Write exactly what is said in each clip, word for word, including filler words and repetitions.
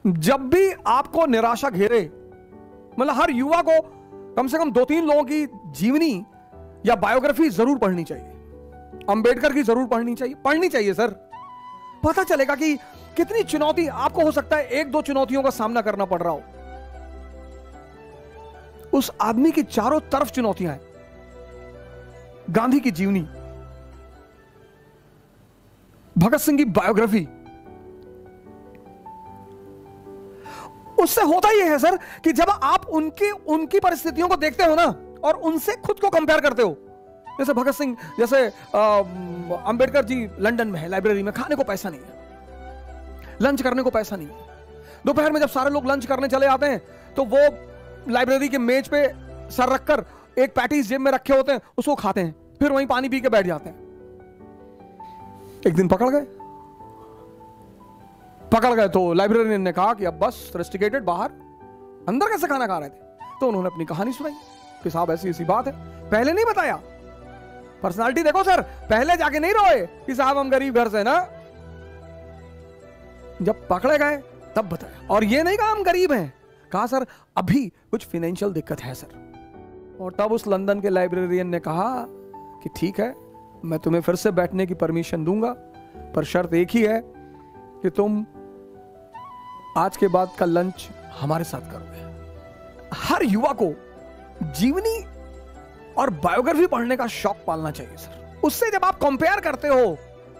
जब भी आपको निराशा घेरे, मतलब हर युवा को कम से कम दो तीन लोगों की जीवनी या बायोग्राफी जरूर पढ़नी चाहिए। अंबेडकर की जरूर पढ़नी चाहिए, पढ़नी चाहिए सर। पता चलेगा कि कितनी चुनौती आपको, हो सकता है एक दो चुनौतियों का सामना करना पड़ रहा हो, उस आदमी की चारों तरफ चुनौतियां हैं। गांधी की जीवनी, भगत सिंह की बायोग्राफी, उससे होता यह है सर कि जब आप उनकी उनकी परिस्थितियों को देखते हो ना और उनसे खुद को कंपेयर करते हो, जैसे भगत सिंह, जैसे अंबेडकर जी लंदन में है, लाइब्रेरी में, खाने को पैसा नहीं है, लंच करने को पैसा नहीं है। दोपहर में जब सारे लोग लंच करने चले आते हैं तो वो लाइब्रेरी के मेज पे सर रखकर एक पैटीज जेब में रखे होते हैं, उसको खाते हैं, फिर वहीं पानी पी के बैठ जाते हैं। एक दिन पकड़ गए पकड़ गए तो लाइब्रेरियन ने कहा कि अब बस रेस्टिकेटेड, बाहर, अंदर कैसे खाना खा रहे थे? तो उन्होंने अपनी कहानी सुनाई कि साहब ऐसी ऐसी बात है, पहले नहीं बताया। पर्सनालिटी देखो सर, पहले जाके नहीं रोए कि साहब हम गरीब घर से ना, जब पकड़े गए तब बताया। और ये नहीं कहा हम गरीब हैं, कहा सर अभी कुछ फाइनेंशियल दिक्कत है सर। और तब उस लंदन के लाइब्रेरियन ने कहा कि ठीक है, मैं तुम्हें फिर से बैठने की परमिशन दूंगा, पर शर्त एक ही है कि तुम आज के बाद का लंच हमारे साथ करोगे। हर युवा को जीवनी और बायोग्राफी पढ़ने का शौक पालना चाहिए सर। उससे जब आप कंपेयर करते हो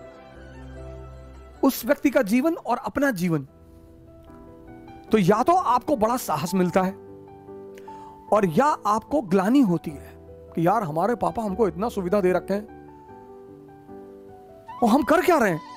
उस व्यक्ति का जीवन और अपना जीवन, तो या तो आपको बड़ा साहस मिलता है और या आपको ग्लानि होती है कि यार हमारे पापा हमको इतना सुविधा दे रखे हैं और हम कर क्या रहे हैं।